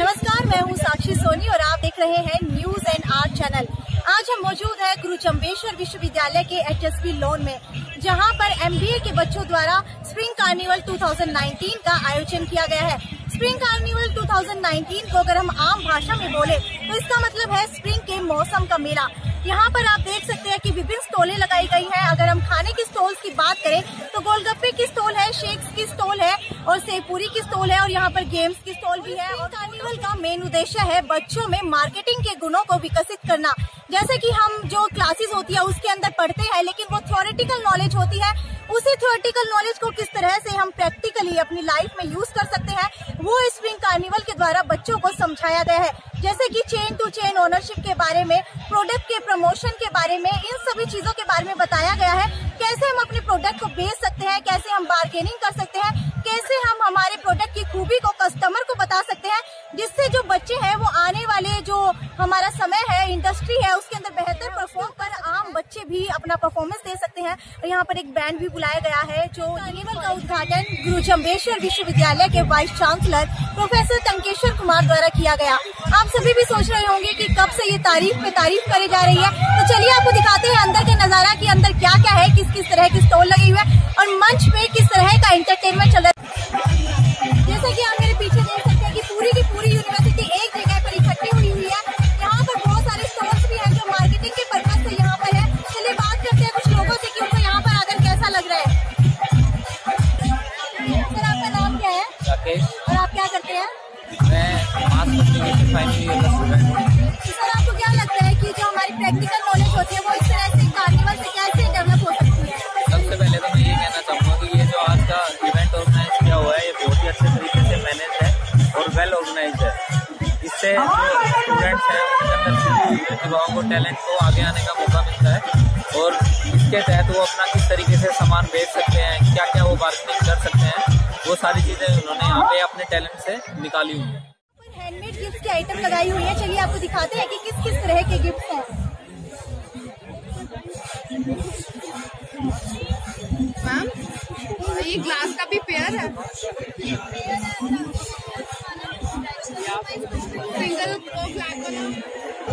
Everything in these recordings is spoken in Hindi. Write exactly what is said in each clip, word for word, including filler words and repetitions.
नमस्कार, मैं हूं साक्षी सोनी और आप देख रहे हैं न्यूज एंड आर्ट चैनल। आज हम मौजूद हैं गुरु चंबेश्वर विश्वविद्यालय के एच एस पी लोन में, जहां पर एम बी ए के बच्चों द्वारा स्प्रिंग कार्निवल दो हज़ार उन्नीस का आयोजन किया गया है। स्प्रिंग कार्निवल दो हज़ार उन्नीस को अगर हम आम भाषा में बोले तो इसका मतलब है स्प्रिंग के मौसम का मेला। यहाँ पर आप देख सकते हैं कि विभिन्न स्टॉलें लगाई गई हैं। अगर हम खाने की स्टॉल्स की बात करें तो गोलगप्पे की स्टॉल है, शेक्स की स्टॉल है और सेवपूरी की स्टॉल है और यहाँ पर गेम्स की स्टॉल भी है। और कार्निवल का मेन उद्देश्य है बच्चों में मार्केटिंग के गुणों को विकसित करना। जैसे कि हम जो क्लासेस होती है उसके अंदर पढ़ते हैं, लेकिन वो थ्योरेटिकल नॉलेज होती है, उसी थ्योरेटिकल नॉलेज को किस तरह से हम प्रैक्टिकली अपनी लाइफ में यूज कर सकते हैं, वो स्प्रिंग कार्निवल के द्वारा बच्चों को समझाया गया है। जैसे कि चेन टू चेन ओनरशिप के बारे में, प्रोडक्ट के प्रमोशन के बारे में, इन सभी चीजों के बारे में बताया गया है। कैसे हम अपने प्रोडक्ट को बेच सकते हैं, कैसे हम बार्गेनिंग कर सकते हैं, कैसे हम हमारे प्रोडक्ट की खूबी को कस्टमर को बता सकते हैं, जिससे जो बच्चे हैं वो आने वाले जो हमारा समय है, इंडस्ट्री है, उसके अंदर बेहतर परफॉर्म कर आम बच्चे भी अपना परफॉर्मेंस दे सकते हैं। और यहाँ पर एक बैंड भी बुलाया गया है। जो कार्निवल का उद्घाटन गुरु चंबेश्वर विश्वविद्यालय के vice chancellor professor Tankeshwar Kumar द्वारा किया गया। आप सभी भी सोच रहे होंगे कि कब से ये तारीफ पे तारीफ करी जा रही है, तो चलिए आपको दिखाते हैं अंदर का नजारा कि अंदर क्या क्या है, किस किस तरह की स्टॉल लगी हुई है और मंच पे किस तरह का एंटरटेनमेंट चल रहा है। जैसा कि आप मेरे पीछे देख सकते हैं कि पूरी की पूरी यूनिवर्सिटी एक जगह पर इकट्ठी हुई हुई है। यहाँ पर बहुत सारे स्टॉल्स भी हैं जो मार्केटिंग के पर्पज से यहाँ पर है। चलिए बात करते हैं कुछ लोगों से कि उनको यहाँ पर आकर कैसा लग रहा है। सर, आपका नाम क्या है? राकेश। और आप क्या करते हैं? मैं मास कम्युनिकेशन फाइनल ईयर का स्टूडेंट हूँ। सर, आपको क्या लगता है कि जो हमारी प्रैक्टिकल नॉलेज होती है वो इस तरह से कार्निवल से कैसे डेवलप हो सकती है? सबसे पहले तो मैं ये कहना चाहूँगा कि ये जो आज का इवेंट ऑर्गेनाइज किया हुआ है ये बहुत ही अच्छे तरीके से मैनेज है और वेल ऑर्गेनाइज है। इससे जो स्टूडेंट्स हैं उनके अंदर प्रतिभाओं को, टैलेंट को आगे आने का मौका मिलता है और इसके तहत वो अपना किस तरीके से सामान बेच सकते हैं, क्या क्या वो मार्केटिंग कर सकते हैं, वो सारी चीजें उन्होंने यहाँ पे अपने टैलेंट से निकाली हुई है। हैंडमेड गिफ्ट के आइटम लगाई हुई है। चलिए आपको दिखाते हैं कि किस किस तरह के गिफ्ट हैं। मैम, ये ग्लास का भी पेयर है, सिंगल को ब्लैक वाला।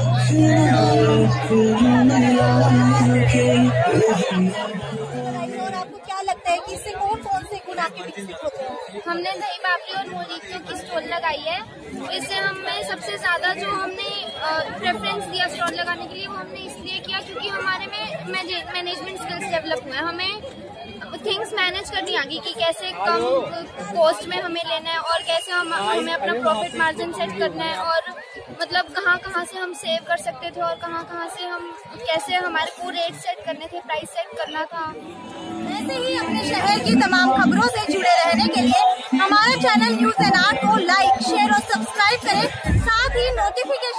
और आपको क्या लगता है कि इससे कौन कौन से गुण आपके विकसित होते हैं? हमने दही पापड़ी और मोलिक्यो की स्टॉल लगाई है। इससे हमें सबसे ज्यादा जो हमने प्रेफरेंस दिया स्टॉल लगाने के लिए, वो हमने इसलिए किया क्योंकि हमारे में मैनेजमेंट स्किल्स डेवलप हुए हैं। हमें थिंग्स मैनेज करनी आ गई कि कैसे कम कॉस्ट में हमें लेना है और कैसे हम हमें अपना प्रॉफिट मार्जिन सेट करना है और मतलब कहाँ कहाँ से हम सेव कर सकते थे और कहाँ कहाँ से हम कैसे हमारे को रेट सेट करने थे, प्राइस सेट करना था। ऐसे ही अपने शहर की तमाम खबरों से जुड़े रहने के लिए हमारा चैनल न्यूज एंड आर्ट को लाइक, शेयर और सब्सक्राइब करें। साथ ही नोटिफिकेशन